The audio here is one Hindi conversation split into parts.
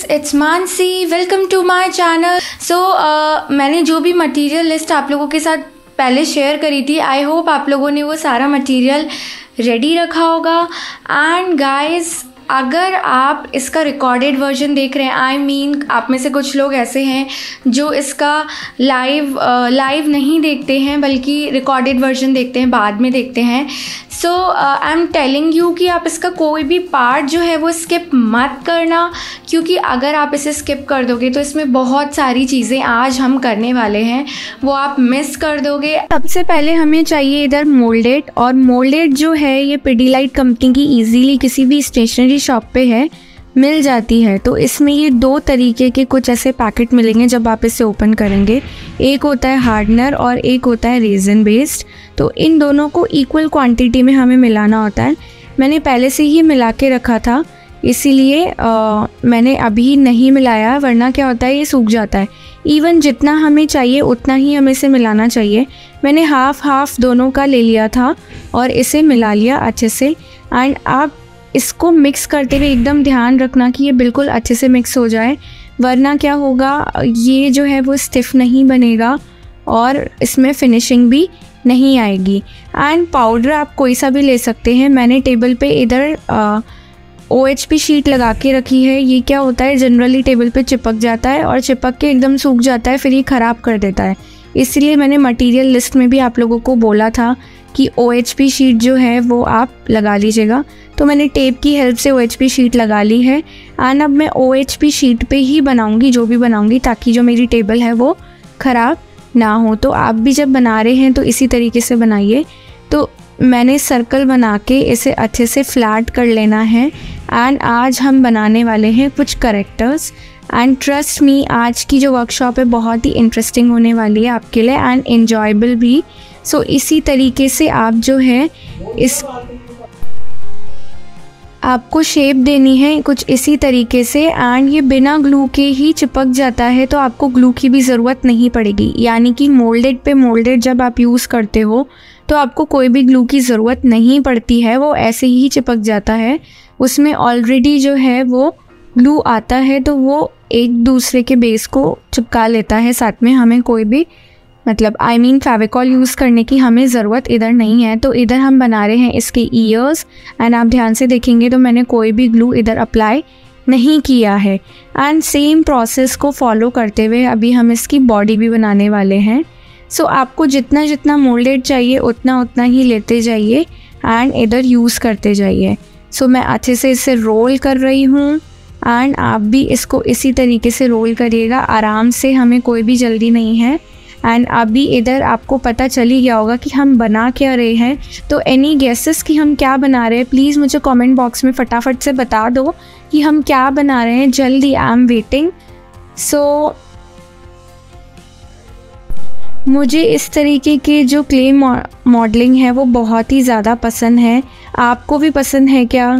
Guys, it's Mansi. Welcome to my channel. मैंने जो भी मटेरियल लिस्ट आप लोगों के साथ पहले शेयर करी थी, आई होप आप लोगों ने वो सारा मटेरियल रेडी रखा होगा। एंड गाइस, अगर आप इसका रिकॉर्डेड वर्जन देख रहे हैं, आई मीन आप में से कुछ लोग ऐसे हैं जो इसका लाइव नहीं देखते हैं बल्कि रिकॉर्डेड वर्जन देखते हैं, बाद में देखते हैं। So I am telling you कि आप इसका कोई भी पार्ट जो है वो स्किप मत करना, क्योंकि अगर आप इसे स्किप कर दोगे तो इसमें बहुत सारी चीज़ें आज हम करने वाले हैं वो आप मिस कर दोगे। सबसे पहले हमें चाहिए इधर मोल्डेड, और मोल्डेड जो है ये पिडीलाइट कंपनी की ईजीली किसी भी स्टेशनरी शॉप पे है, मिल जाती है। तो इसमें ये दो तरीके के कुछ ऐसे पैकेट मिलेंगे जब आप इसे ओपन करेंगे। एक होता है हार्डनर और एक होता है रेजिन बेस्ड। तो इन दोनों को इक्वल क्वांटिटी में हमें मिलाना होता है। मैंने पहले से ही मिला के रखा था, इसीलिए मैंने अभी नहीं मिलाया, वरना क्या होता है ये सूख जाता है। इवन जितना हमें चाहिए उतना ही हमें इसे मिलाना चाहिए। मैंने हाफ दोनों का ले लिया था और इसे मिला लिया अच्छे से। एंड आप इसको मिक्स करते हुए एकदम ध्यान रखना कि ये बिल्कुल अच्छे से मिक्स हो जाए, वरना क्या होगा ये जो है वो स्टिफ नहीं बनेगा और इसमें फिनिशिंग भी नहीं आएगी। एंड पाउडर आप कोई सा भी ले सकते हैं। मैंने टेबल पे इधर OHP शीट लगा के रखी है। ये क्या होता है, जनरली टेबल पे चिपक जाता है और चिपक के एकदम सूख जाता है, फिर ये ख़राब कर देता है। इसलिए मैंने मटेरियल लिस्ट में भी आप लोगों को बोला था कि OHP शीट जो है वो आप लगा लीजिएगा। तो मैंने टेप की हेल्प से OHP शीट लगा ली है। एंड अब मैं OHP शीट पे ही बनाऊंगी जो भी बनाऊंगी, ताकि जो मेरी टेबल है वो ख़राब ना हो। तो आप भी जब बना रहे हैं तो इसी तरीके से बनाइए। तो मैंने सर्कल बना के इसे अच्छे से फ्लैट कर लेना है। एंड आज हम बनाने वाले हैं कुछ करेक्टर्स। एंड ट्रस्ट मी, आज की जो वर्कशॉप है बहुत ही इंटरेस्टिंग होने वाली है आपके लिए एंड एन्जॉयबल भी। सो इसी तरीके से आप जो है इस आपको शेप देनी है कुछ इसी तरीके से। एंड ये बिना ग्लू के ही चिपक जाता है, तो आपको ग्लू की भी ज़रूरत नहीं पड़ेगी। यानी कि मोल्डेड पे मोल्डेड जब आप यूज़ करते हो तो आपको कोई भी ग्लू की ज़रूरत नहीं पड़ती है, वो ऐसे ही चिपक जाता है। उसमें ऑलरेडी जो है वो ग्लू आता है, तो वो एक दूसरे के बेस को चिपका लेता है साथ में। हमें कोई भी फेविकॉल यूज़ करने की हमें ज़रूरत इधर नहीं है। तो इधर हम बना रहे हैं इसके ईयर्स। एंड आप ध्यान से देखेंगे तो मैंने कोई भी ग्लू इधर अप्लाई नहीं किया है। एंड सेम प्रोसेस को फॉलो करते हुए अभी हम इसकी बॉडी भी बनाने वाले हैं। सो आपको जितना जितना मोल्डेड चाहिए उतना उतना ही लेते जाइए एंड इधर यूज़ करते जाइए। सो मैं अच्छे से इसे रोल कर रही हूँ एंड आप भी इसको इसी तरीके से रोल करिएगा आराम से, हमें कोई भी जल्दी नहीं है। एंड अभी इधर आपको पता चल ही गया होगा कि हम बना क्या रहे हैं। तो एनी गेसेस कि हम क्या बना रहे हैं, प्लीज़ मुझे कमेंट बॉक्स में फटाफट से बता दो कि हम क्या बना रहे हैं। जल्दी, आई एम वेटिंग। सो मुझे इस तरीके के जो क्ले मॉडलिंग है वो बहुत ही ज़्यादा पसंद है। आपको भी पसंद है क्या?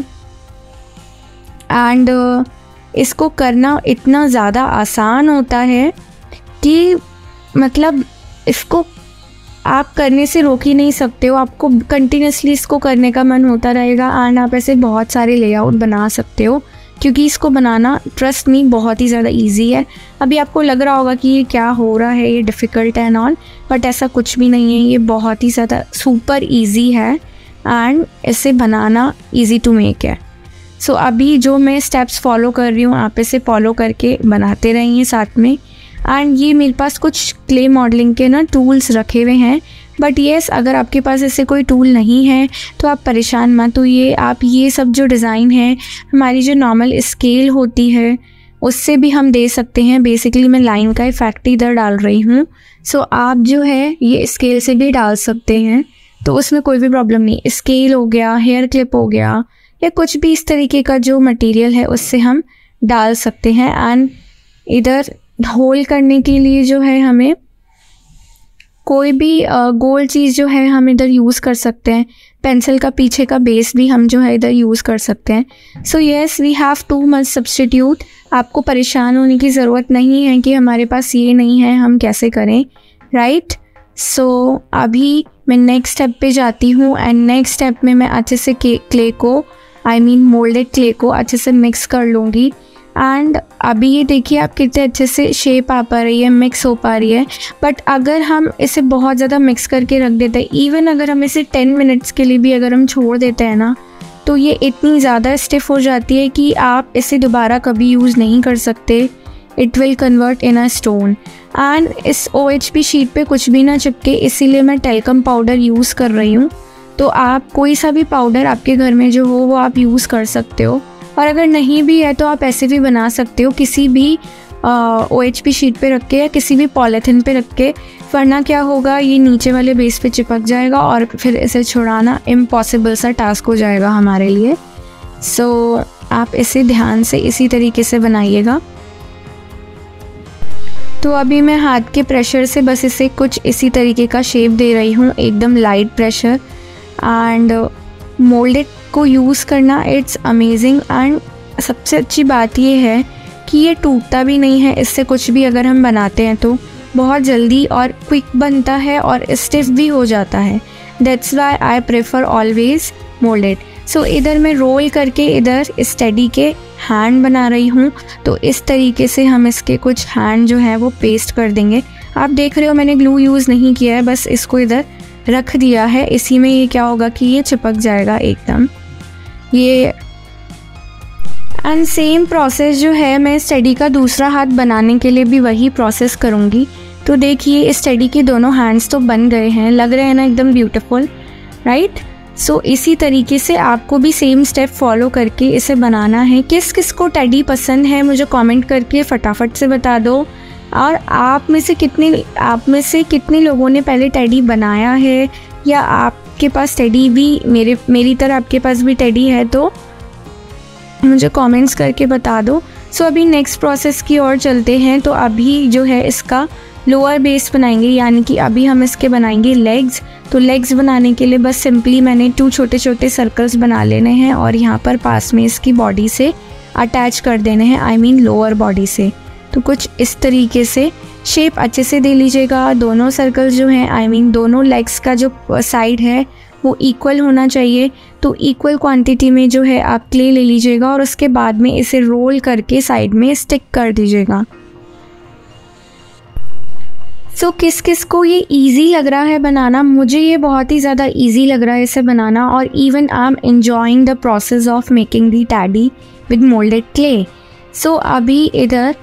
एंड इसको करना इतना ज़्यादा आसान होता है कि इसको आप करने से रोक ही नहीं सकते हो। आपको कंटिन्यूसली इसको करने का मन होता रहेगा। एंड आप ऐसे बहुत सारे लेआउट बना सकते हो, क्योंकि इसको बनाना ट्रस्ट मी बहुत ही ज़्यादा इजी है। अभी आपको लग रहा होगा कि ये क्या हो रहा है, ये डिफ़िकल्ट है एंड ऑल, बट ऐसा कुछ भी नहीं है। ये बहुत ही ज़्यादा सुपर इजी है एंड इसे बनाना इजी टू मेक है। सो अभी जो मैं स्टेप्स फॉलो कर रही हूँ आप इसे फॉलो करके बनाते रहिए साथ में। एंड ये मेरे पास कुछ क्ले मॉडलिंग के टूल्स रखे हुए हैं, बट येस अगर आपके पास ऐसे कोई टूल नहीं है तो आप परेशान मत होइए। आप ये सब जो डिज़ाइन है, हमारी जो नॉर्मल स्केल होती है उससे भी हम दे सकते हैं। बेसिकली मैं लाइन का इफेक्ट इधर डाल रही हूँ। सो आप जो है ये स्केल से भी डाल सकते हैं, तो उसमें कोई भी प्रॉब्लम नहीं। स्केल हो गया, हेयर क्लिप हो गया, या कुछ भी इस तरीके का जो मटेरियल है उससे हम डाल सकते हैं। एंड इधर होल करने के लिए जो है हमें कोई भी गोल चीज़ जो है हम इधर यूज़ कर सकते हैं। पेंसिल का पीछे का बेस भी हम जो है इधर यूज़ कर सकते हैं। So yes, we have to much substitute. आपको परेशान होने की ज़रूरत नहीं है कि हमारे पास ये नहीं है, हम कैसे करें, राइट। सो अभी मैं नेक्स्ट स्टेप पे जाती हूँ एंड नेक्स्ट स्टेप में मैं अच्छे से क्ले को मोल्डेड क्ले को अच्छे से मिक्स कर लूँगी। एंड अभी ये देखिए आप कितने अच्छे से शेप आ पा रही है, मिक्स हो पा रही है। बट अगर हम इसे बहुत ज़्यादा मिक्स करके रख देते हैं, इवन अगर हम इसे 10 मिनट्स के लिए भी अगर हम छोड़ देते हैं ना, तो ये इतनी ज़्यादा स्टिफ हो जाती है कि आप इसे दोबारा कभी यूज़ नहीं कर सकते। It will convert in a stone. And इस OHP शीट पे कुछ भी ना चिपके, इसीलिए मैं टेल्कम पाउडर यूज़ कर रही हूँ। तो आप कोई सा भी पाउडर आपके घर में जो हो वो आप यूज़ कर सकते हो, और अगर नहीं भी है तो आप ऐसे भी बना सकते हो, किसी भी OHP शीट पे रख के या किसी भी पॉलीथिन पे रख के। वरना क्या होगा, ये नीचे वाले बेस पे चिपक जाएगा और फिर इसे छुड़ाना इम्पॉसिबल सा टास्क हो जाएगा हमारे लिए। सो आप इसे ध्यान से इसी तरीके से बनाइएगा। तो अभी मैं हाथ के प्रेशर से बस इसे कुछ इसी तरीके का शेप दे रही हूँ, एकदम लाइट प्रेशर। एंड मोल्डेड को यूज़ करना इट्स अमेजिंग। एंड सबसे अच्छी बात ये है कि ये टूटता भी नहीं है, इससे कुछ भी अगर हम बनाते हैं तो बहुत जल्दी और क्विक बनता है और स्टिफ भी हो जाता है। That's why I prefer always moulded. So इधर मैं रोल करके इधर इस टेडी के हैंड बना रही हूँ। तो इस तरीके से हम इसके कुछ हैंड जो है वो पेस्ट कर देंगे। आप देख रहे हो मैंने ग्लू यूज़ नहीं किया है, बस इसको इधर रख दिया है। इसी में ये क्या होगा कि ये चिपक जाएगा एकदम ये। एंड सेम प्रोसेस जो है मैं इस टेडी का दूसरा हाथ बनाने के लिए भी वही प्रोसेस करूँगी। तो देखिए इस टेडी के दोनों हैंड्स तो बन गए हैं, लग रहे हैं ना एकदम ब्यूटीफुल, राइट। सो इसी तरीके से आपको भी सेम स्टेप फॉलो करके इसे बनाना है। किस किस को टेडी पसंद है मुझे कमेंट करके फटाफट से बता दो। और आप में से कितने लोगों ने पहले टेडी बनाया है, या आपके पास टेडी भी मेरी तरह आपके पास भी टेडी है तो मुझे कमेंट्स करके बता दो। सो अभी नेक्स्ट प्रोसेस की ओर चलते हैं। तो अभी जो है इसका लोअर बेस बनाएंगे, यानी कि अभी हम इसके बनाएंगे लेग्स। तो लेग्स बनाने के लिए बस सिंपली मैंने 2 छोटे छोटे सर्कल्स बना लेने हैं और यहाँ पर पास में इसकी बॉडी से अटैच कर देने हैं, आई मीन लोअर बॉडी से। तो कुछ इस तरीके से शेप अच्छे से दे लीजिएगा। दोनों सर्कल्स जो हैं, आई मीन दोनों लेग्स का जो साइड है वो इक्वल होना चाहिए। तो इक्वल क्वांटिटी में जो है आप क्ले ले लीजिएगा और उसके बाद में इसे रोल करके साइड में स्टिक कर दीजिएगा। सो किस किस को ये इजी लग रहा है बनाना, मुझे ये बहुत ही ज़्यादा इजी लग रहा है इसे बनाना। और even I am enjoying the process of making the teddy with moulded clay. So अभी इधर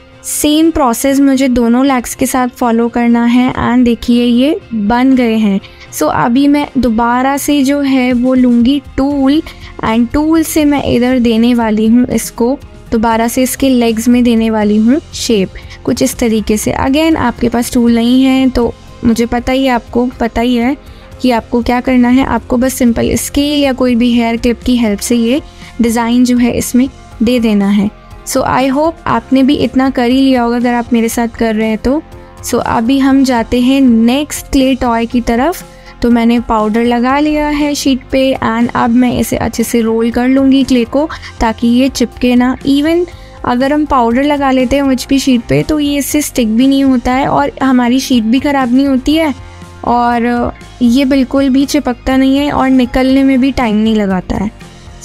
सेम प्रोसेस मुझे दोनों लेग्स के साथ फॉलो करना है। एंड देखिए ये बन गए हैं। सो अभी मैं दोबारा से जो है वो लूँगी टूल, एंड टूल से मैं इधर देने वाली हूँ इसको दोबारा से इसके लेग्स में देने वाली हूँ शेप कुछ इस तरीके से। अगेन आपके पास टूल नहीं है तो मुझे पता ही है, आपको पता ही है कि आपको क्या करना है। आपको बस सिंपल स्केल या कोई भी हेयर क्लिप की हेल्प से ये डिज़ाइन जो है इसमें दे देना है। सो आई होप आपने भी इतना कर ही लिया होगा अगर आप मेरे साथ कर रहे हैं तो। सो अभी हम जाते हैं नेक्स्ट क्ले टॉय की तरफ। तो मैंने पाउडर लगा लिया है शीट पे एंड अब मैं इसे अच्छे से रोल कर लूँगी क्ले को, ताकि ये चिपके ना। इवन अगर हम पाउडर लगा लेते हैं OHP शीट पे तो ये इससे स्टिक भी नहीं होता है और हमारी शीट भी ख़राब नहीं होती है और ये बिल्कुल भी चिपकता नहीं है और निकलने में भी टाइम नहीं लगाता है।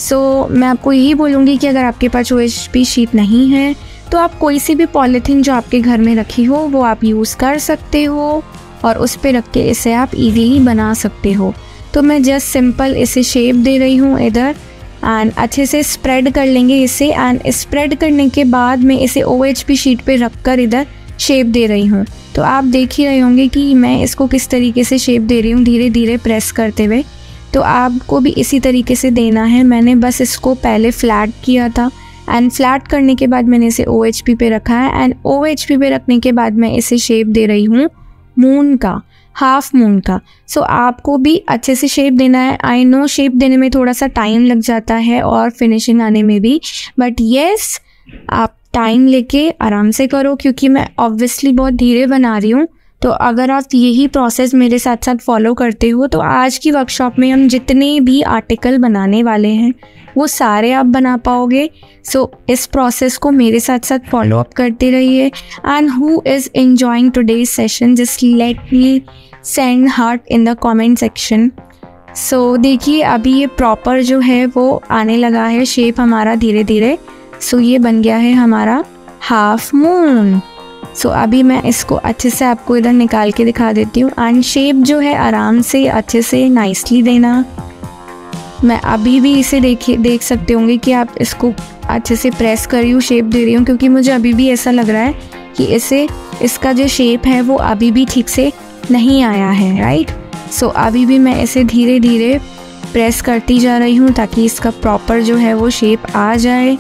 सो मैं आपको यही बोलूँगी कि अगर आपके पास OHP शीट नहीं है तो आप कोई सी भी पॉलीथीन जो आपके घर में रखी हो वो आप यूज़ कर सकते हो और उस पे रख के इसे आप इजीली बना सकते हो। तो मैं जस्ट सिंपल इसे शेप दे रही हूँ इधर एंड अच्छे से स्प्रेड कर लेंगे इसे। एंड स्प्रेड करने के बाद मैं इसे OHP शीट पे रख कर इधर शेप दे रही हूँ। तो आप देख ही रहे होंगे कि मैं इसको किस तरीके से शेप दे रही हूँ, धीरे धीरे प्रेस करते हुए। तो आपको भी इसी तरीके से देना है। मैंने बस इसको पहले फ्लैट किया था एंड फ्लैट करने के बाद मैंने इसे OHP पे रखा है एंड OHP पे रखने के बाद मैं इसे शेप दे रही हूँ मून का, हाफ मून का। सो आपको भी अच्छे से शेप देना है। आई नो शेप देने में थोड़ा सा टाइम लग जाता है और फिनिशिंग आने में भी, बट येस आप टाइम लेके आराम से करो क्योंकि मैं ऑब्वियसली बहुत धीरे बना रही हूँ। तो अगर आप यही प्रोसेस मेरे साथ साथ फॉलो करते हो तो आज की वर्कशॉप में हम जितने भी आर्टिकल बनाने वाले हैं वो सारे आप बना पाओगे। सो इस प्रोसेस को मेरे साथ साथ फॉलो अप करते रहिए। And who is enjoying today's session just let me send heart in the comment section. So देखिए अभी ये प्रॉपर जो है वो आने लगा है शेप हमारा धीरे धीरे। सो ये बन गया है हमारा हाफ मून। सो अभी मैं इसको अच्छे से आपको इधर निकाल के दिखा देती हूँ। एंड शेप जो है आराम से अच्छे से नाइसली देना। मैं अभी भी इसे देख सकते होंगे कि आप इसको अच्छे से प्रेस कर रही हूँ, शेप दे रही हूँ, क्योंकि मुझे अभी भी ऐसा लग रहा है कि इसका जो शेप है वो अभी भी ठीक से नहीं आया है, राइट। सो अभी भी मैं इसे धीरे धीरे प्रेस करती जा रही हूँ ताकि इसका प्रॉपर जो है वो शेप आ जाए।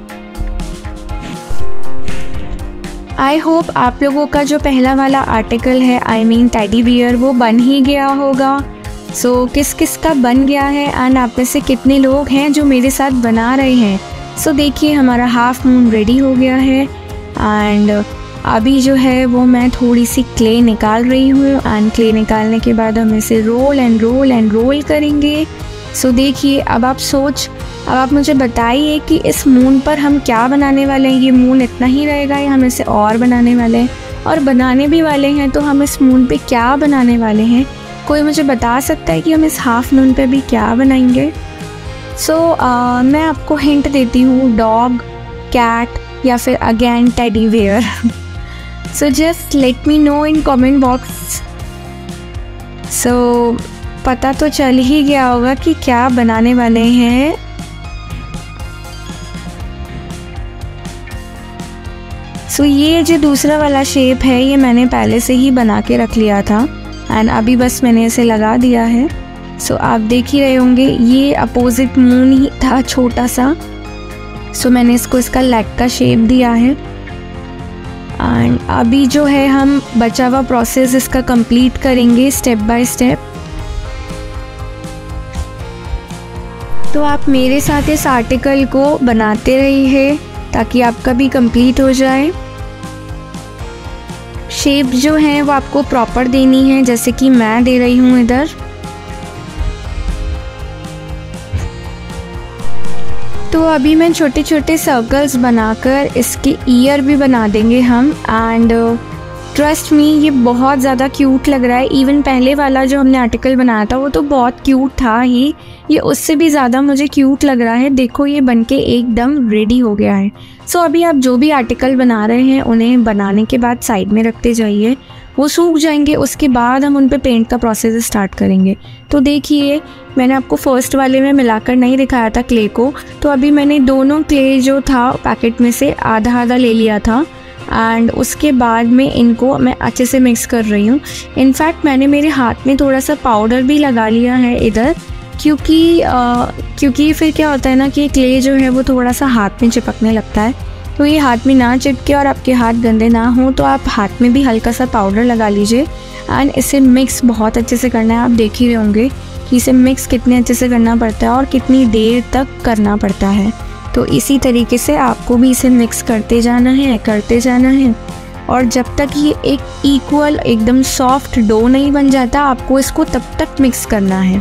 आई होप आप लोगों का जो पहला वाला आर्टिकल है, आई मीन टेडी बियर, वो बन ही गया होगा। सो किस किस का बन गया है एंड आप में से कितने लोग हैं जो मेरे साथ बना रहे हैं। सो देखिए हमारा हाफ मून रेडी हो गया है। एंड अभी जो है वो मैं थोड़ी सी क्ले निकाल रही हूँ एंड क्ले निकालने के बाद हम इसे roll and roll and roll करेंगे। सो देखिए अब आप मुझे बताइए कि इस मून पर हम क्या बनाने वाले हैं। ये मून इतना ही रहेगा या हम इसे और बनाने वाले हैं, और बनाने भी वाले हैं तो हम इस मून पे क्या बनाने वाले हैं। कोई मुझे बता सकता है कि हम इस हाफ मून पे भी क्या बनाएंगे। सो मैं आपको हिंट देती हूँ, डॉग, कैट या फिर again teddy bear. So just let me know in comment box. So पता तो चल ही गया होगा कि क्या बनाने वाले हैं। सो ये जो दूसरा वाला शेप है ये मैंने पहले से ही बना के रख लिया था एंड अभी बस मैंने इसे लगा दिया है। सो आप देख ही रहे होंगे ये अपोजिट मून ही था छोटा सा। सो मैंने इसका लेग का शेप दिया है एंड अभी जो है हम बचा हुआ प्रोसेस इसका कंप्लीट करेंगे स्टेप बाय स्टेप। तो आप मेरे साथ इस आर्टिकल को बनाते रहिए ताकि आपका भी कंप्लीट हो जाए। शेप जो है वो आपको प्रॉपर देनी है जैसे कि मैं दे रही हूँ इधर। तो अभी मैं छोटे छोटे सर्कल्स बनाकर इसके ईयर भी बना देंगे हम। एंड ट्रस्ट मी ये बहुत ज़्यादा क्यूट लग रहा है। इवन पहले वाला जो हमने आर्टिकल बनाया था वो तो बहुत क्यूट था ही, ये उससे भी ज़्यादा मुझे क्यूट लग रहा है। देखो ये बनके एकदम रेडी हो गया है। सो अभी आप जो भी आर्टिकल बना रहे हैं उन्हें बनाने के बाद साइड में रखते जाइए, वो सूख जाएंगे, उसके बाद हम उन पे पेंट का प्रोसेस स्टार्ट करेंगे। तो देखिए मैंने आपको फर्स्ट वाले में मिलाकर नहीं दिखाया था क्ले को, तो अभी मैंने दोनों क्ले जो था पैकेट में से आधा आधा ले लिया था एंड उसके बाद में इनको मैं अच्छे से मिक्स कर रही हूँ। इनफैक्ट मैंने मेरे हाथ में थोड़ा सा पाउडर भी लगा लिया है इधर, क्योंकि फिर क्या होता है ना कि क्ले जो है वो थोड़ा सा हाथ में चिपकने लगता है। तो ये हाथ में ना चिपके और आपके हाथ गंदे ना हो तो आप हाथ में भी हल्का सा पाउडर लगा लीजिए एंड इसे मिक्स बहुत अच्छे से करना है। आप देख ही रहे होंगे कि इसे मिक्स कितने अच्छे से करना पड़ता है और कितनी देर तक करना पड़ता है। तो इसी तरीके से आपको भी इसे मिक्स करते जाना है और जब तक ये एक इक्वल एकदम सॉफ्ट डो नहीं बन जाता आपको इसको तब तक मिक्स करना है।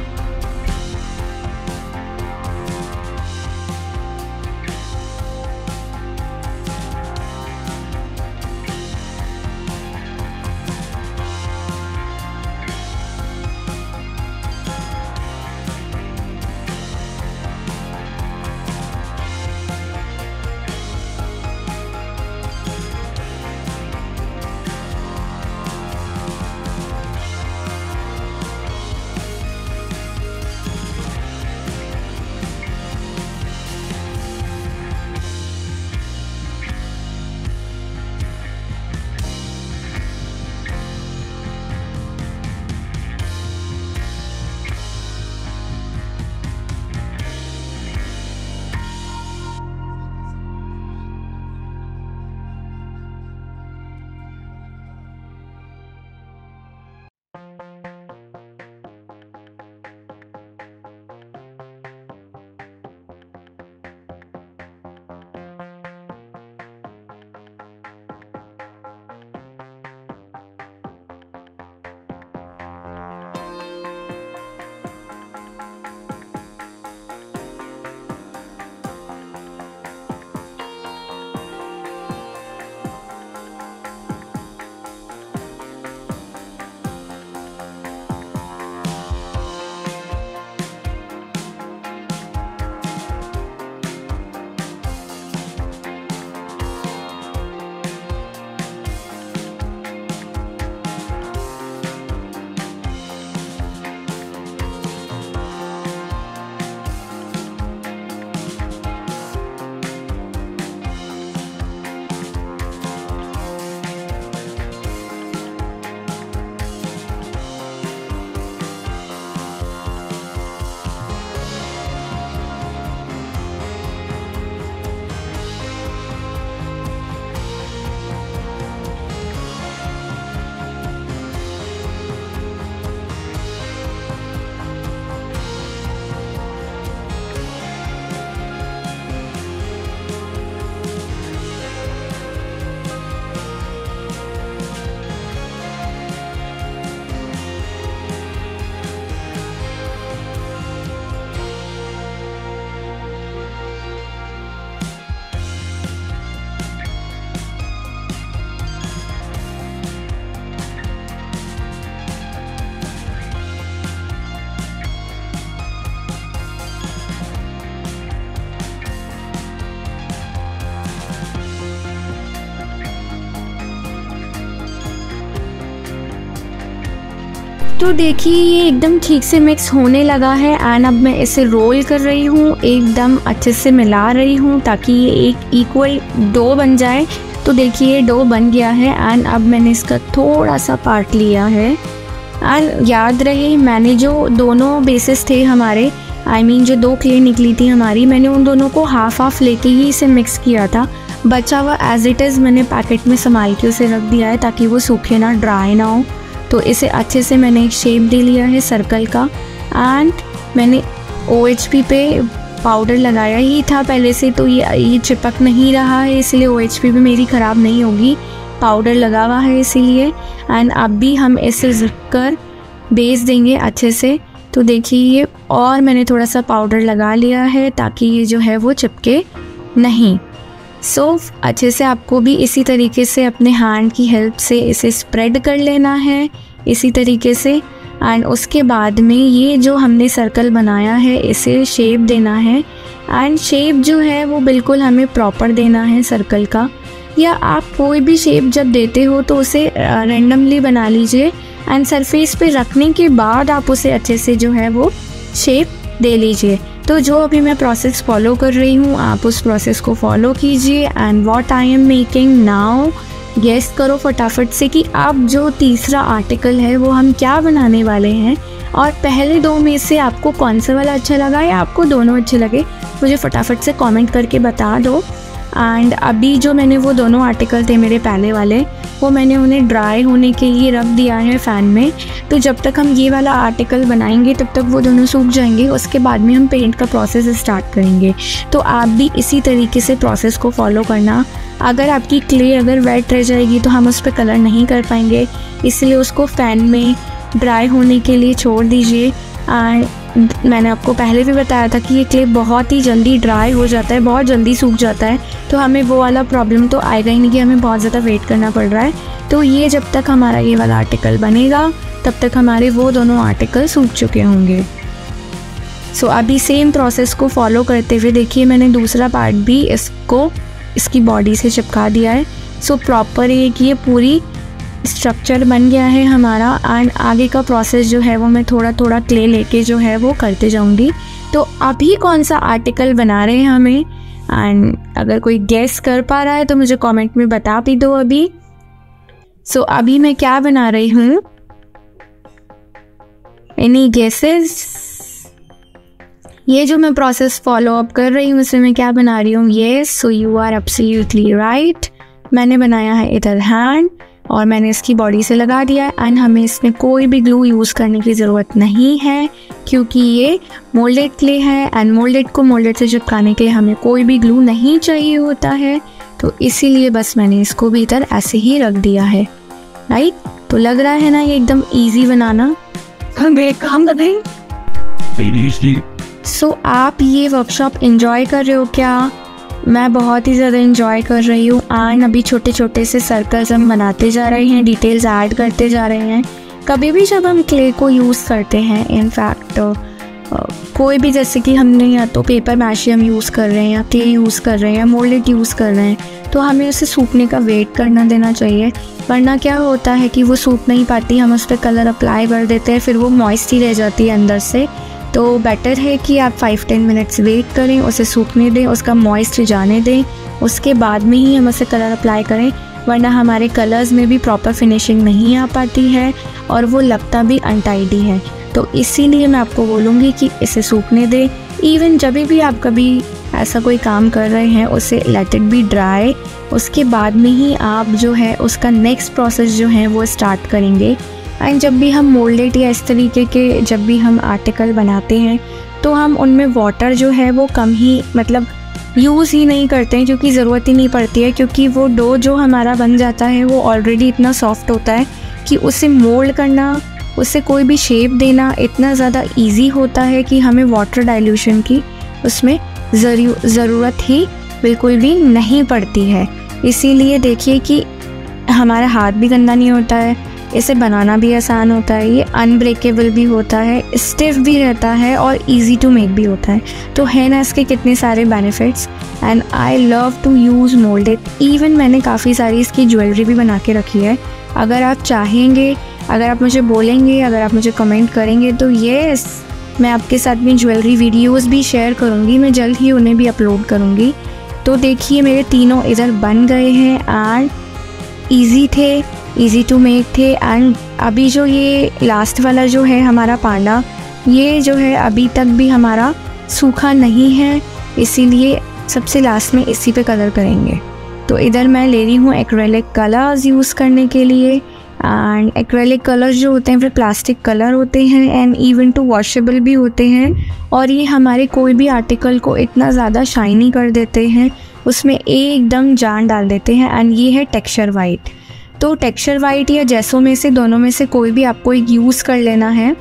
तो देखिए ये एकदम ठीक से मिक्स होने लगा है एंड अब मैं इसे रोल कर रही हूँ, एकदम अच्छे से मिला रही हूँ ताकि ये एक इक्वल डो बन जाए। तो देखिए डो बन गया है एंड अब मैंने इसका थोड़ा सा पार्ट लिया है एंड याद रहे मैंने जो दोनों बेसिस थे हमारे, जो 2 क्ले निकली थी हमारी, मैंने उन दोनों को हाफ हाफ लेके ही इसे मिक्स किया था। बचा हुआ एज इट इज़ मैंने पैकेट में संभाल के उसे रख दिया है ताकि वो सूखे ना, ड्राई ना हो। तो इसे अच्छे से मैंने एक शेप दे लिया है सर्कल का एंड मैंने OHP पे पाउडर लगाया ही था पहले से, तो ये चिपक नहीं रहा है, इसलिए OHP भी मेरी ख़राब नहीं होगी, पाउडर लगा हुआ है इसीलिए। एंड अब भी हम इसे ज़िप कर बेस देंगे अच्छे से। तो देखिए ये और मैंने थोड़ा सा पाउडर लगा लिया है ताकि ये जो है वो चिपके नहीं। अच्छे से आपको भी इसी तरीके से अपने हैंड की हेल्प से इसे स्प्रेड कर लेना है इसी तरीके से। एंड उसके बाद में ये जो हमने सर्कल बनाया है इसे शेप देना है एंड शेप जो है वो बिल्कुल हमें प्रॉपर देना है सर्कल का, या आप कोई भी शेप जब देते हो तो उसे रैंडमली बना लीजिए एंड सरफेस पे रखने के बाद आप उसे अच्छे से जो है वो शेप दे लीजिए। तो जो अभी मैं प्रोसेस फॉलो कर रही हूँ आप उस प्रोसेस को फॉलो कीजिए। And what I am making now, guess करो फटाफट से कि अब जो तीसरा आर्टिकल है वो हम क्या बनाने वाले हैं, और पहले 2 में से आपको कौन सा वाला अच्छा लगा या आपको दोनों अच्छे लगे मुझे फटाफट से कमेंट करके बता दो। एंड अभी जो मैंने वो दोनों आर्टिकल थे मेरे पहले वाले, वो मैंने उन्हें ड्राई होने के लिए रख दिया है फ़ैन में। तो जब तक हम ये वाला आर्टिकल बनाएंगे तब तक वो दोनों सूख जाएंगे, उसके बाद में हम पेंट का प्रोसेस स्टार्ट करेंगे। तो आप भी इसी तरीके से प्रोसेस को फॉलो करना। अगर आपकी क्ले अगर वेट रह जाएगी तो हम उस पर कलर नहीं कर पाएंगे, इसलिए उसको फ़ैन में ड्राई होने के लिए छोड़ दीजिए। मैंने आपको पहले भी बताया था कि ये क्ले बहुत ही जल्दी ड्राई हो जाता है, बहुत जल्दी सूख जाता है, तो हमें वो वाला प्रॉब्लम तो आएगा ही नहीं कि हमें बहुत ज़्यादा वेट करना पड़ रहा है। तो ये जब तक हमारा ये वाला आर्टिकल बनेगा तब तक हमारे वो दोनों आर्टिकल सूख चुके होंगे। अभी सेम प्रोसेस को फॉलो करते हुए देखिए मैंने दूसरा पार्ट भी इसकी बॉडी से चिपका दिया है। प्रॉपर एक ये पूरी स्ट्रक्चर बन गया है हमारा। एंड आगे का प्रोसेस जो है वो मैं थोड़ा थोड़ा क्ले लेके जो है वो करते जाऊंगी। तो अभी कौन सा आर्टिकल बना रहे हैं हमें, एंड अगर कोई गेस कर पा रहा है तो मुझे कमेंट में बता भी दो अभी। अभी मैं क्या बना रही हूँ, एनी गेसेस? ये जो मैं प्रोसेस फॉलो अप कर रही हूँ उसमें मैं क्या बना रही हूँ? Yes, you are absolutely right. मैंने बनाया है इधर हैंड और मैंने इसकी बॉडी से लगा दिया है। एंड हमें इसमें कोई भी ग्लू यूज़ करने की ज़रूरत नहीं है क्योंकि ये मोल्डेड क्ले है एंड मोल्डेड को मोल्डेड से चिपकाने के लिए हमें कोई भी ग्लू नहीं चाहिए होता है। तो इसीलिए बस मैंने इसको भी इधर ऐसे ही रख दिया है, राइट। तो लग रहा है ना ये एकदम ईजी बनाना। काम कर रहे आप ये वर्कशॉप एंजॉय कर रहे हो क्या? मैं बहुत ही ज़्यादा एंजॉय कर रही हूँ। एंड अभी छोटे छोटे से सर्कल्स हम बनाते जा रहे हैं, डिटेल्स ऐड करते जा रहे हैं। कभी भी जब हम क्ले को यूज़ करते हैं, इनफैक्ट कोई भी, जैसे कि हमने या तो पेपर मैशियम यूज़ कर रहे हैं या क्ले यूज़ कर रहे हैं या मोल्डेड यूज़ कर रहे हैं, तो हमें उसे सूखने का वेट करना देना चाहिए। वरना क्या होता है कि वो सूख नहीं पाती, हम उस पर कलर अप्लाई कर देते हैं, फिर वो मॉइस्ट ही रह जाती है अंदर से। तो बेटर है कि आप 5-10 मिनट्स वेट करें, उसे सूखने दें, उसका मॉइस्ट जाने दें, उसके बाद में ही हम उसे कलर अप्लाई करें। वरना हमारे कलर्स में भी प्रॉपर फिनिशिंग नहीं आ पाती है और वो लगता भी अनटाइडी है। तो इसीलिए मैं आपको बोलूँगी कि इसे सूखने दें। इवन जब भी आप कभी ऐसा कोई काम कर रहे हैं उसे लेट इट बी ड्राई, उसके बाद में ही आप जो है उसका नेक्स्ट प्रोसेस जो है वो स्टार्ट करेंगे। एंड जब भी हम मोल्डेड या इस तरीके के जब भी हम आर्टिकल बनाते हैं तो हम उनमें वाटर जो है वो कम ही, मतलब यूज़ ही नहीं करते हैं, क्योंकि ज़रूरत ही नहीं पड़ती है, क्योंकि वो डो जो हमारा बन जाता है वो ऑलरेडी इतना सॉफ्ट होता है कि उसे मोल्ड करना, उससे कोई भी शेप देना इतना ज़्यादा इजी होता है कि हमें वाटर डाइल्यूशन की उसमें ज़रूरत ही बिल्कुल भी नहीं पड़ती है। इसीलिए देखिए कि हमारा हाथ भी गंदा नहीं होता है, इसे बनाना भी आसान होता है, ये अनब्रेकेबल भी होता है, स्टिफ भी रहता है और इजी टू मेक भी होता है। तो है ना इसके कितने सारे benefits. And I love to use moulded. Even मैंने काफ़ी सारी इसकी ज्वेलरी भी बना के रखी है। अगर आप चाहेंगे अगर आप मुझे बोलेंगे, अगर आप मुझे कमेंट करेंगे तो यस, मैं आपके साथ में ज्वेलरी वीडियोस भी शेयर करूँगी, मैं जल्द ही उन्हें भी अपलोड करूँगी। तो देखिए मेरे तीनों इधर बन गए हैं एंड ईजी थे, ईजी टू मेक थे। एंड अभी जो ये लास्ट वाला जो है हमारा पांडा, ये जो है अभी तक भी हमारा सूखा नहीं है, इसीलिए सबसे लास्ट में इसी पे कलर करेंगे। तो इधर मैं ले रही हूँ एक्रेलिक कलर्स यूज़ करने के लिए। एंड एक्रेलिक कलर्स जो होते हैं फिर प्लास्टिक कलर होते हैं एंड इवन टू वॉशेबल भी होते हैं, और ये हमारे कोई भी आर्टिकल को इतना ज़्यादा शाइनी कर देते हैं, उसमें एकदम जान डाल देते हैं। एंड ये है टेक्सचर वाइट। तो टेक्सचर वाइट या जैसों में से दोनों में से कोई भी आपको एक यूज़ कर लेना है,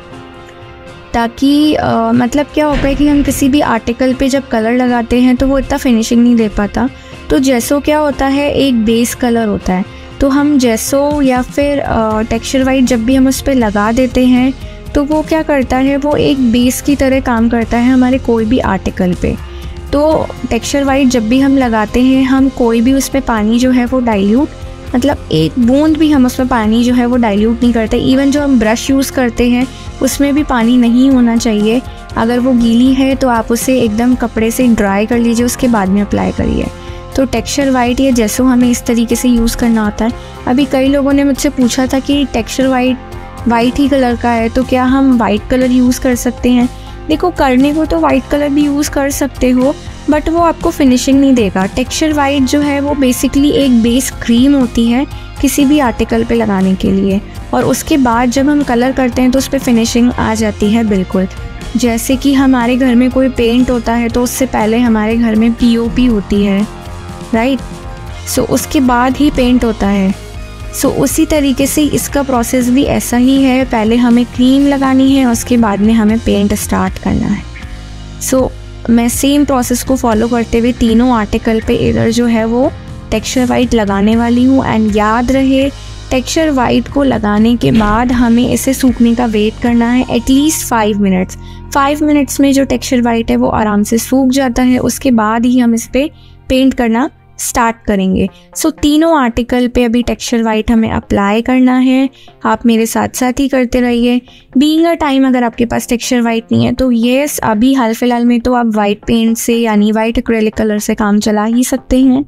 ताकि मतलब क्या होता है कि हम किसी भी आर्टिकल पे जब कलर लगाते हैं तो वो इतना फिनिशिंग नहीं दे पाता। तो जैसो क्या होता है, एक बेस कलर होता है, तो हम जैसो या फिर टेक्सचर वाइट जब भी हम उस पर लगा देते हैं तो वो क्या करता है, वो एक बेस की तरह काम करता है हमारे कोई भी आर्टिकल पे। तो टेक्सचर वाइट जब भी हम लगाते हैं, हम कोई भी उस पर पानी जो है वो डाइल्यूट, मतलब एक बूंद भी हम उसमें पानी जो है वो डाइल्यूट नहीं करते। इवन जो हम ब्रश यूज़ करते हैं उसमें भी पानी नहीं होना चाहिए। अगर वो गीली है तो आप उसे एकदम कपड़े से ड्राई कर लीजिए, उसके बाद में अप्लाई करिए। तो टेक्सचर वाइट या जैसो हमें इस तरीके से यूज़ करना होता है। अभी कई लोगों ने मुझसे पूछा था कि टेक्सचर वाइट ही कलर का है, तो क्या हम वाइट कलर यूज़ कर सकते हैं? देखो, करने को तो वाइट कलर भी यूज़ कर सकते हो, बट वो आपको फिनिशिंग नहीं देगा। टेक्सचर वाइट जो है वो बेसिकली एक बेस क्रीम होती है किसी भी आर्टिकल पे लगाने के लिए, और उसके बाद जब हम कलर करते हैं तो उस पर फिनिशिंग आ जाती है बिल्कुल। जैसे कि हमारे घर में कोई पेंट होता है तो उससे पहले हमारे घर में पीओपी होती है, राइट? सो उसके बाद ही पेंट होता है। सो उसी तरीके से इसका प्रोसेस भी ऐसा ही है, पहले हमें क्रीम लगानी है, उसके बाद में हमें पेंट स्टार्ट करना है। सो मैं सेम प्रोसेस को फॉलो करते हुए तीनों आर्टिकल पे इधर जो है वो टेक्सचर वाइट लगाने वाली हूँ। एंड याद रहे, टेक्सचर वाइट को लगाने के बाद हमें इसे सूखने का वेट करना है एटलीस्ट 5 मिनट्स। 5 मिनट्स में जो टेक्सचर वाइट है वो आराम से सूख जाता है, उसके बाद ही हम इस पर पेंट करना स्टार्ट करेंगे। सो तीनों आर्टिकल पे अभी टेक्सचर वाइट हमें अप्लाई करना है। आप मेरे साथ साथ ही करते रहिए। बीइंग अ टाइम, अगर आपके पास टेक्सचर वाइट नहीं है तो येस, अभी हाल फिलहाल में तो आप वाइट पेंट से यानी वाइट एक्रेलिक कलर से काम चला ही सकते हैं।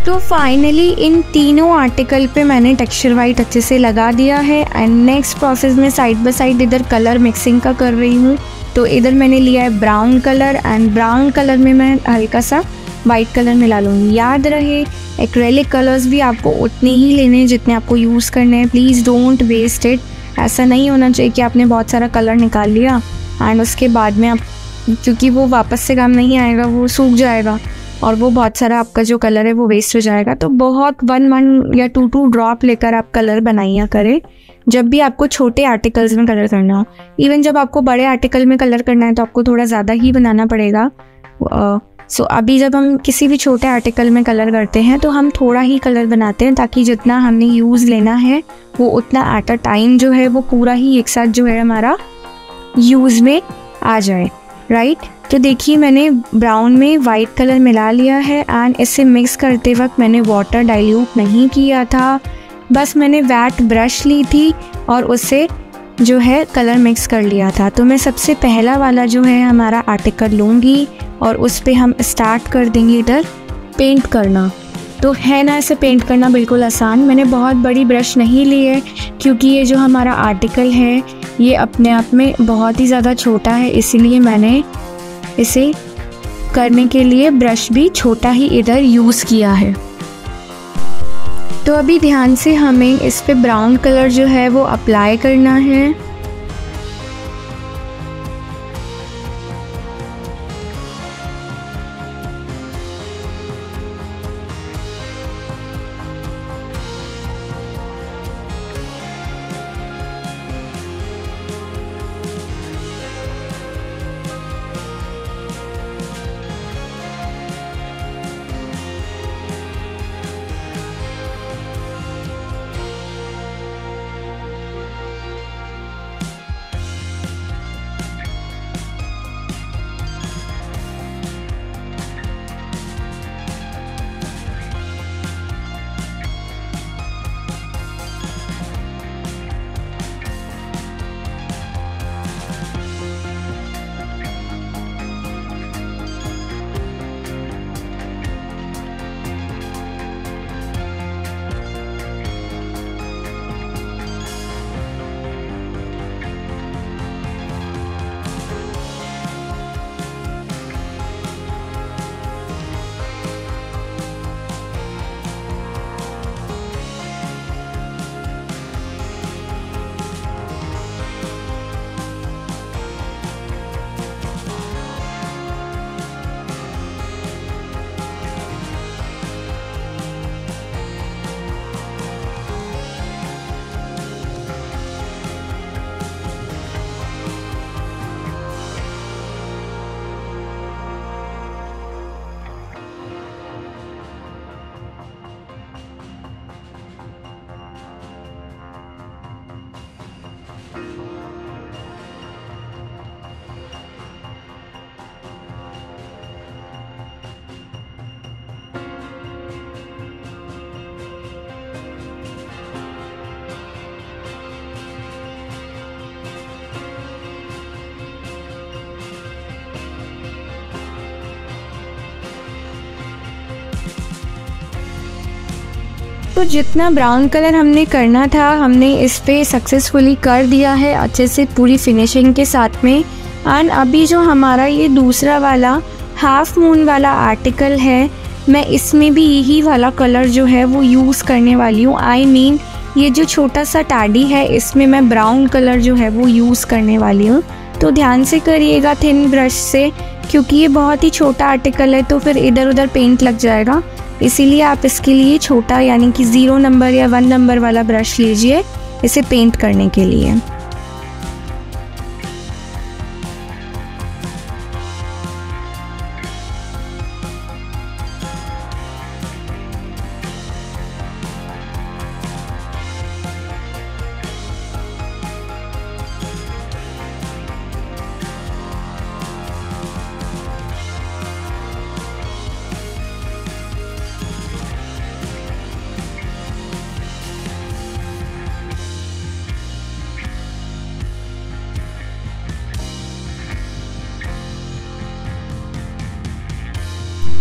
तो फाइनली इन तीनों आर्टिकल पे मैंने टेक्सचर वाइट अच्छे से लगा दिया है। एंड नेक्स्ट प्रोसेस में साइड बाय साइड इधर कलर मिक्सिंग का कर रही हूँ। तो इधर मैंने लिया है brown colour and brown colour में मैं हल्का सा वाइट कलर मिला लूँगी। याद रहे एक्रेलिक कलर्स भी आपको उतने ही लेने हैं जितने आपको यूज़ करने हैं। Please don't waste it. ऐसा नहीं होना चाहिए कि आपने बहुत सारा कलर निकाल लिया एंड उसके बाद में आप, क्योंकि वो वापस से काम नहीं आएगा, वो सूख जाएगा और वो बहुत सारा आपका जो कलर है वो वेस्ट हो जाएगा। तो बहुत 1 या 2 ड्रॉप लेकर आप कलर बनाइया करें जब भी आपको छोटे आर्टिकल्स में कलर करना हो। इवन जब आपको बड़े आर्टिकल में कलर करना है तो आपको थोड़ा ज़्यादा ही बनाना पड़ेगा। सो अभी जब हम किसी भी छोटे आर्टिकल में कलर करते हैं तो हम थोड़ा ही कलर बनाते हैं ताकि जितना हमने यूज़ लेना है वो उतना एट अ टाइम जो है वो पूरा ही एक साथ जो है हमारा यूज़ में आ जाए, राइट। तो देखिए मैंने ब्राउन में वाइट कलर मिला लिया है एंड इसे मिक्स करते वक्त मैंने वाटर डाइल्यूट नहीं किया था, बस मैंने वेट ब्रश ली थी और उससे जो है कलर मिक्स कर लिया था। तो मैं सबसे पहला वाला जो है हमारा आर्टिकल लूँगी और उस पर हम स्टार्ट कर देंगे इधर पेंट करना। तो है ना, इसे पेंट करना बिल्कुल आसान। मैंने बहुत बड़ी ब्रश नहीं ली है क्योंकि ये जो हमारा आर्टिकल है ये अपने आप में बहुत ही ज़्यादा छोटा है, इसीलिए मैंने इसे करने के लिए ब्रश भी छोटा ही इधर यूज़ किया है। तो अभी ध्यान से हमें इस पे ब्राउन कलर जो है वो अप्लाई करना है। तो जितना ब्राउन कलर हमने करना था हमने इस पे सक्सेसफुली कर दिया है अच्छे से पूरी फिनिशिंग के साथ में। एंड अभी जो हमारा ये दूसरा वाला हाफ मून वाला आर्टिकल है, मैं इसमें भी यही वाला कलर जो है वो यूज़ करने वाली हूँ। आई मीन ये जो छोटा सा टाडी है इसमें मैं ब्राउन कलर जो है वो यूज़ करने वाली हूँ। तो ध्यान से करिएगा थिन ब्रश से, क्योंकि ये बहुत ही छोटा आर्टिकल है तो फिर इधर उधर पेंट लग जाएगा। इसीलिए आप इसके लिए छोटा यानी कि 0 नंबर या 1 नंबर वाला ब्रश लीजिए इसे पेंट करने के लिए।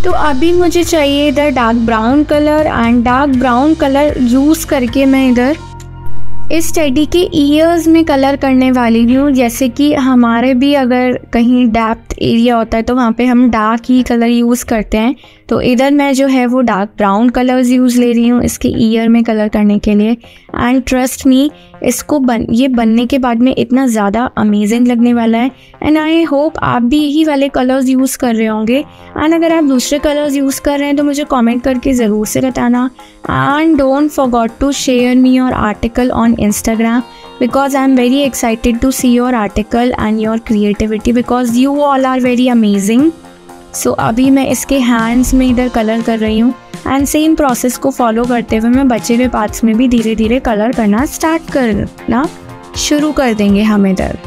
तो अभी मुझे चाहिए इधर dark brown colour, and dark brown colour use करके मैं इधर इस टेडी के ईयर्स में कलर करने वाली हूँ। जैसे कि हमारे भी अगर कहीं डेप्थ एरिया होता है तो वहाँ पे हम डार्क ही कलर यूज़ करते हैं। तो इधर मैं जो है वो डार्क ब्राउन कलर्स यूज़ ले रही हूँ इसके ईयर में कलर करने के लिए। एंड ट्रस्ट मी, इसको ये बनने के बाद में इतना ज़्यादा अमेजिंग लगने वाला है। एंड आई होप आप भी यही वाले कलर्स यूज़ कर रहे होंगे। एंड अगर आप दूसरे कलर्स यूज़ कर रहे हैं तो मुझे कमेंट करके ज़रूर से बताना। And don't forget to share me your article on Instagram, because I'm very excited to see your article and your creativity because you all are very amazing. So अभी मैं इसके हैंड्स में इधर कलर कर रही हूँ एंड सेम प्रोसेस को फॉलो करते हुए मैं बचे हुए पार्ट्स में भी धीरे धीरे कलर करना स्टार्ट करना शुरू कर देंगे हम इधर।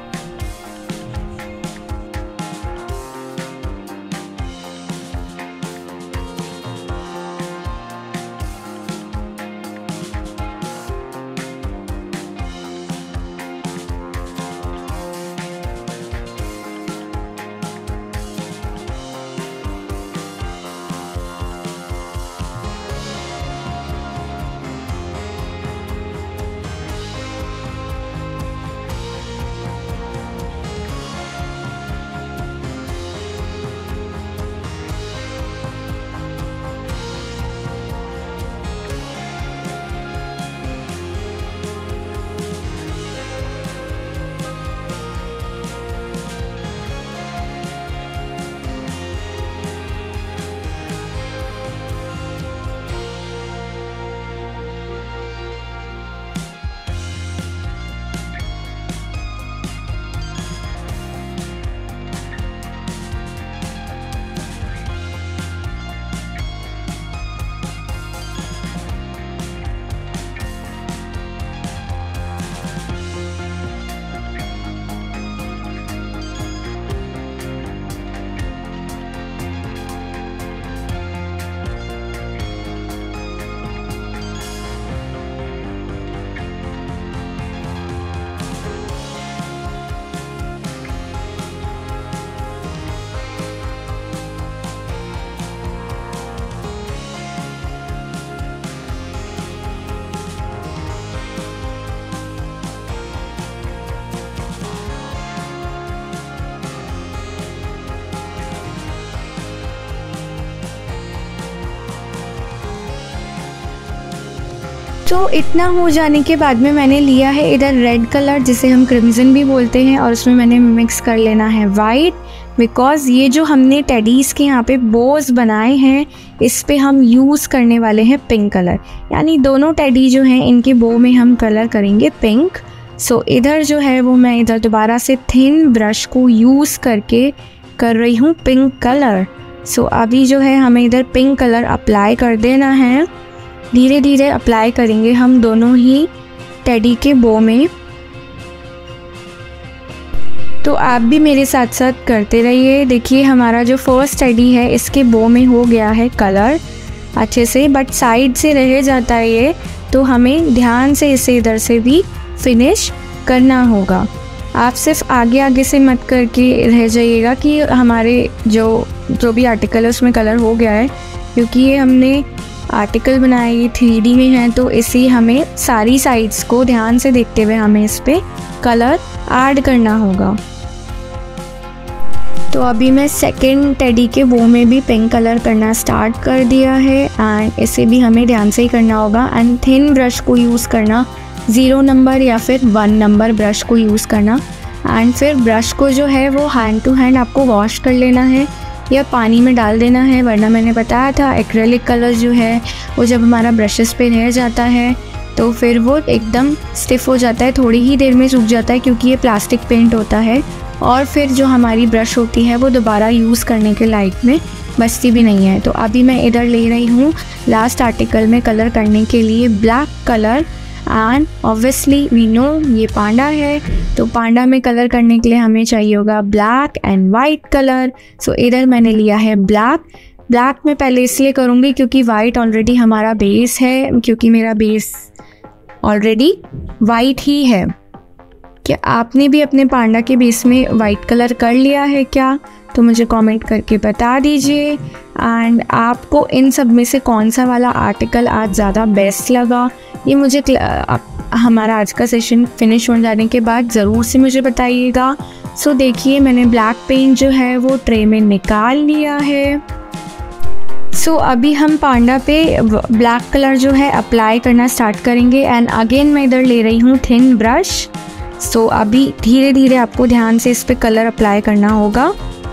तो इतना हो जाने के बाद में मैंने लिया है इधर रेड कलर जिसे हम क्रिम्जन भी बोलते हैं, और उसमें मैंने मिक्स कर लेना है वाइट, बिकॉज़ ये जो हमने टेडीज़ के यहाँ पे बोज बनाए हैं इस पे हम यूज़ करने वाले हैं पिंक कलर। यानी दोनों टेडी जो हैं इनके बो में हम कलर करेंगे पिंक। सो इधर जो है वो मैं इधर दोबारा से थिन ब्रश को यूज़ करके कर रही हूँ पिंक कलर। सो अभी जो है हमें इधर पिंक कलर अप्लाई कर देना है, धीरे धीरे अप्लाई करेंगे हम दोनों ही टेडी के बो में। तो आप भी मेरे साथ साथ करते रहिए। देखिए हमारा जो फर्स्ट टेडी है इसके बो में हो गया है कलर अच्छे से, बट साइड से रह जाता है ये, तो हमें ध्यान से इसे इधर से भी फिनिश करना होगा। आप सिर्फ आगे आगे से मत करके रह जाइएगा कि हमारे जो भी आर्टिकल है उसमें कलर हो गया है, क्योंकि ये हमने आर्टिकल बनाया ये 3D में है, तो इसी हमें सारी साइड्स को ध्यान से देखते हुए हमें इस पे कलर ऐड करना होगा। तो अभी मैं सेकंड टेडी के वो में भी पिंक कलर करना स्टार्ट कर दिया है, एंड इसे भी हमें ध्यान से ही करना होगा। एंड थिन ब्रश को यूज़ करना, 0 नंबर या फिर 1 नंबर ब्रश को यूज़ करना। एंड फिर ब्रश को जो है वो हैंड टू हैंड आपको वॉश कर लेना है या पानी में डाल देना है, वरना मैंने बताया था एक्रेलिक कलर जो है वो जब हमारा ब्रशेस पे रह जाता है तो फिर वो एकदम स्टिफ़ हो जाता है, थोड़ी ही देर में सूख जाता है क्योंकि ये प्लास्टिक पेंट होता है, और फिर जो हमारी ब्रश होती है वो दोबारा यूज़ करने के लायक में बचती भी नहीं है। तो अभी मैं इधर ले रही हूँ लास्ट आर्टिकल में कलर करने के लिए black colour, and obviously we know ये पांडा है, तो पांडा में कलर करने के लिए हमें चाहिए होगा black and white colour. So इधर मैंने लिया है ब्लैक में पहले इसलिए करूँगी क्योंकि वाइट ऑलरेडी हमारा बेस है, क्योंकि मेरा बेस ऑलरेडी वाइट ही है। क्या आपने भी अपने पांडा के बेस में वाइट कलर कर लिया है क्या? तो मुझे कमेंट करके बता दीजिए। एंड आपको इन सब में से कौन सा वाला आर्टिकल आज ज़्यादा बेस्ट लगा, ये मुझे हमारा आज का सेशन फिनिश हो जाने के बाद ज़रूर से मुझे बताइएगा। सो देखिए मैंने ब्लैक पेंट जो है वो ट्रे में निकाल लिया है। सो अभी हम पांडा पे ब्लैक कलर जो है अप्लाई करना स्टार्ट करेंगे। एंड अगेन मैं इधर ले रही हूँ थिन ब्रश। सो अभी धीरे धीरे आपको ध्यान से इस पे कलर अप्लाई करना होगा।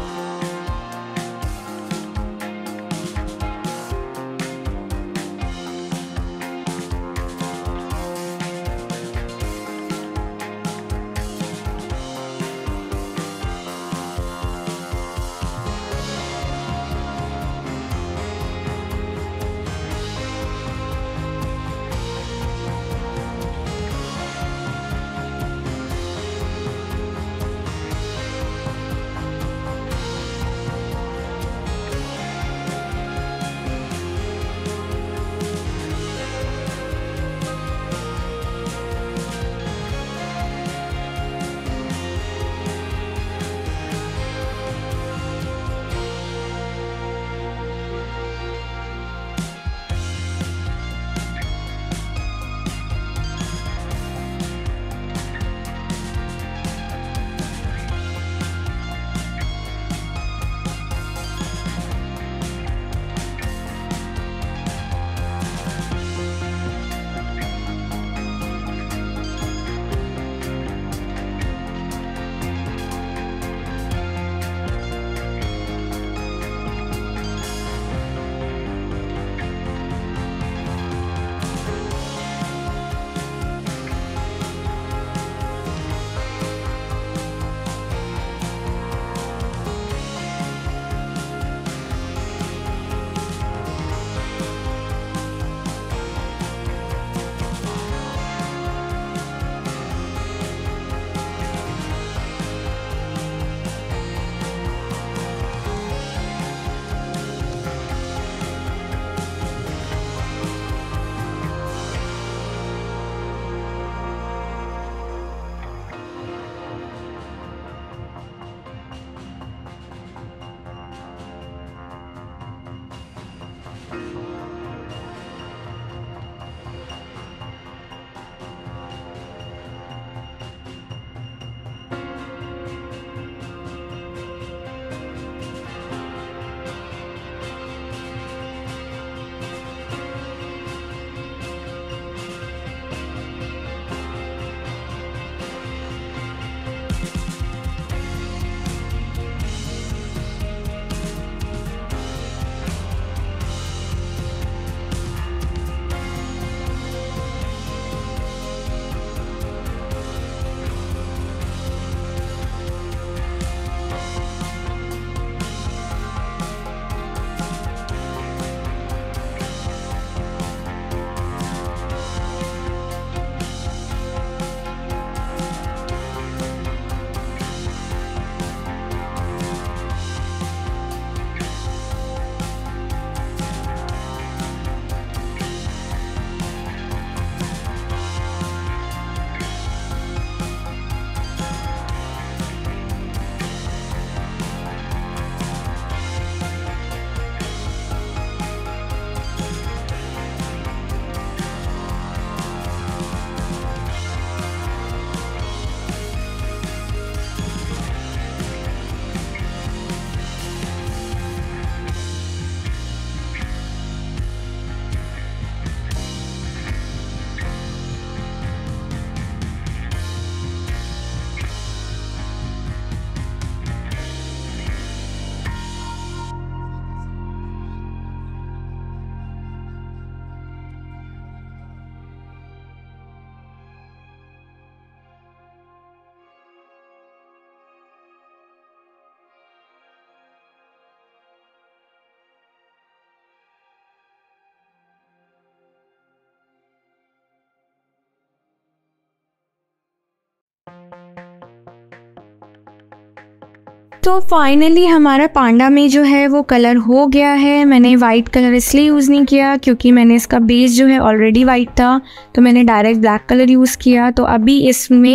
तो फाइनली हमारा पांडा में जो है वो कलर हो गया है। मैंने वाइट कलर इसलिए यूज़ नहीं किया क्योंकि मैंने इसका बेस जो है ऑलरेडी वाइट था, तो मैंने डायरेक्ट ब्लैक कलर यूज़ किया। तो अभी इसमें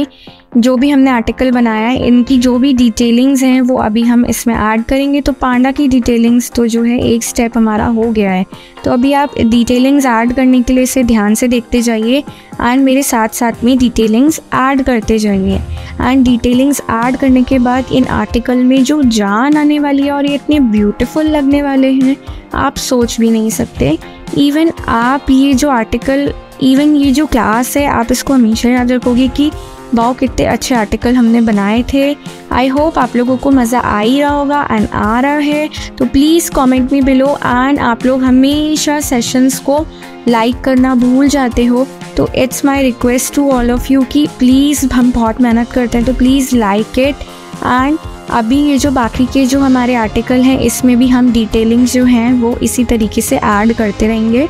जो भी हमने आर्टिकल बनाया है इनकी जो भी डिटेलिंग्स हैं वो अभी हम इसमें ऐड करेंगे। तो पांडा की डिटेलिंग्स तो जो है एक स्टेप हमारा हो गया है। तो अभी आप डिटेलिंग्स ऐड करने के लिए इसे ध्यान से देखते जाइए एंड मेरे साथ साथ में डिटेलिंग्स ऐड करते जाइए। एंड डिटेलिंग्स ऐड करने के बाद इन आर्टिकल में जो जान आने वाली है और ये इतने ब्यूटीफुल लगने वाले हैं आप सोच भी नहीं सकते। इवन आप ये जो आर्टिकल, इवन ये जो क्लास है, आप इसको हमेशा याद रखोगे कि वाओ कितने अच्छे आर्टिकल हमने बनाए थे। आई होप आप लोगों को मज़ा आ ही रहा होगा एंड आ रहा है। तो please comment me below. And आप लोग हमेशा सेशंस को लाइक करना भूल जाते हो, तो it's my request to all of you कि प्लीज़, हम बहुत मेहनत करते हैं तो प्लीज़ लाइक इट। एंड अभी ये जो बाकी के जो हमारे आर्टिकल हैं इसमें भी हम डिटेलिंग्स जो हैं वो इसी तरीके से ऐड करते रहेंगे।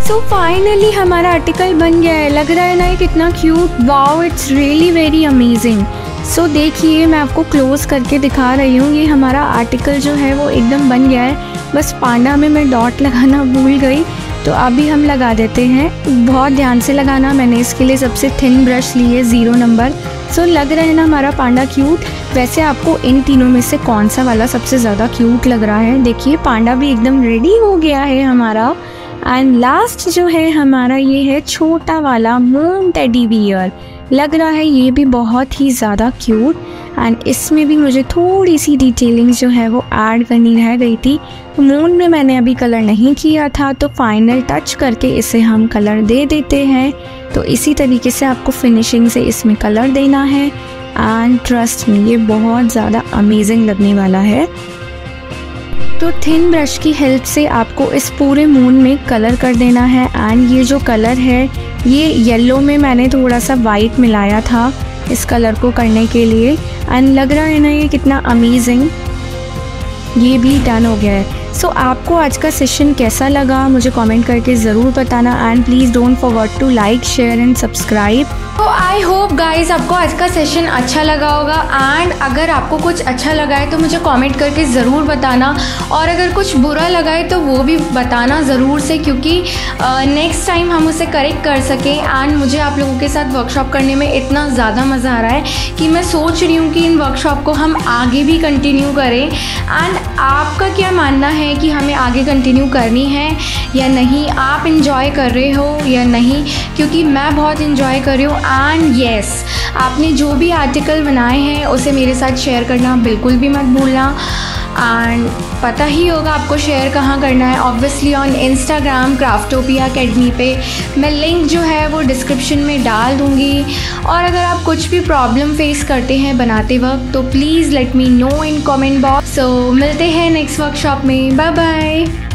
सो फाइनली हमारा आर्टिकल बन गया है। लग रहा है ना ये कितना cute. Wow, it's really very amazing. So देखिए, मैं आपको क्लोज करके दिखा रही हूँ। ये हमारा आर्टिकल जो है वो एकदम बन गया है। बस पांडा में मैं डॉट लगाना भूल गई, तो अभी हम लगा देते हैं। बहुत ध्यान से लगाना। मैंने इसके लिए सबसे थिन ब्रश ली है 0 नंबर। सो लग रहा है ना हमारा पांडा क्यूट। वैसे आपको इन तीनों में से कौन सा वाला सबसे ज़्यादा क्यूट लग रहा है? देखिए, पांडा भी एकदम रेडी हो गया है हमारा। एंड लास्ट जो है हमारा ये है छोटा वाला मून टेडी बियर। लग रहा है ये भी बहुत ही ज़्यादा क्यूट। एंड इसमें भी मुझे थोड़ी सी डिटेलिंग जो है वो ऐड करनी रह गई थी। मून में मैंने अभी कलर नहीं किया था, तो फाइनल टच करके इसे हम कलर दे देते हैं। तो इसी तरीके से आपको फिनिशिंग से इसमें कलर देना है। एंड ट्रस्ट मी, ये बहुत ज़्यादा अमेजिंग लगने वाला है। तो थिन ब्रश की हेल्प से आपको इस पूरे मून में कलर कर देना है। एंड ये जो कलर है ये येलो में मैंने थोड़ा सा वाइट मिलाया था इस कलर को करने के लिए। एंड लग रहा है ना ये कितना अमेजिंग। ये भी डन हो गया है। सो आपको आज का सेशन कैसा लगा मुझे कमेंट करके ज़रूर बताना। And please don't forget to like, share and subscribe. तो आई होप गाइज आपको आज का सेशन अच्छा लगा होगा। एंड अगर आपको कुछ अच्छा लगा है तो मुझे कमेंट करके ज़रूर बताना, और अगर कुछ बुरा लगा है तो वो भी बताना ज़रूर से, क्योंकि नेक्स्ट टाइम हम उसे करेक्ट कर सकें। एंड मुझे आप लोगों के साथ वर्कशॉप करने में इतना ज़्यादा मज़ा आ रहा है कि मैं सोच रही हूँ कि इन वर्कशॉप को हम आगे भी कंटिन्यू करें। एंड आपका क्या मानना है कि हमें आगे कंटिन्यू करनी है या नहीं? आप इन्जॉय कर रहे हो या नहीं? क्योंकि मैं बहुत इन्जॉय कर रही हूँ। एंड येस, आपने जो भी आर्टिकल बनाए हैं उसे मेरे साथ शेयर करना बिल्कुल भी मत भूलना। एंड पता ही होगा आपको शेयर कहाँ करना है। Obviously on Instagram Craftopia Academy पे। मैं लिंक जो है वो डिस्क्रिप्शन में डाल दूँगी। और अगर आप कुछ भी प्रॉब्लम फेस करते हैं बनाते वक्त तो please let me know in comment box. So मिलते हैं नेक्स्ट वर्कशॉप में। Bye bye.